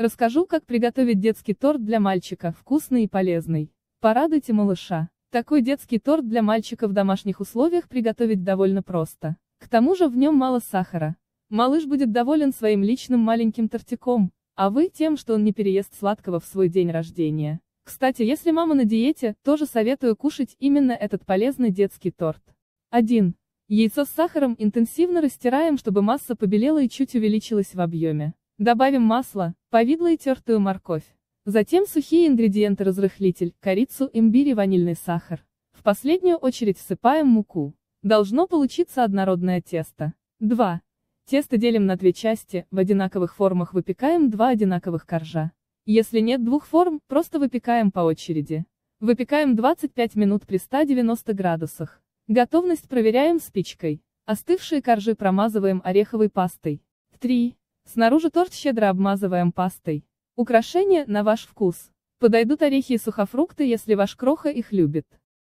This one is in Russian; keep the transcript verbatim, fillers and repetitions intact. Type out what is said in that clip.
Расскажу, как приготовить детский торт для мальчика, вкусный и полезный. Порадуйте малыша. Такой детский торт для мальчика в домашних условиях приготовить довольно просто. К тому же в нем мало сахара. Малыш будет доволен своим личным маленьким тортиком, а вы тем, что он не переест сладкого в свой день рождения. Кстати, если мама на диете, тоже советую кушать именно этот полезный детский торт. один. Яйцо с сахаром интенсивно растираем, чтобы масса побелела и чуть увеличилась в объеме. Добавим масло, повидло и тертую морковь. Затем сухие ингредиенты: разрыхлитель, корицу, имбирь и ванильный сахар. В последнюю очередь всыпаем муку. Должно получиться однородное тесто. два. Тесто делим на две части, в одинаковых формах выпекаем два одинаковых коржа. Если нет двух форм, просто выпекаем по очереди. Выпекаем двадцать пять минут при ста девяноста градусах. Готовность проверяем спичкой. Остывшие коржи промазываем ореховой пастой. три. Снаружи торт щедро обмазываем пастой. Украшения на ваш вкус. Подойдут орехи и сухофрукты, если ваш кроха их любит.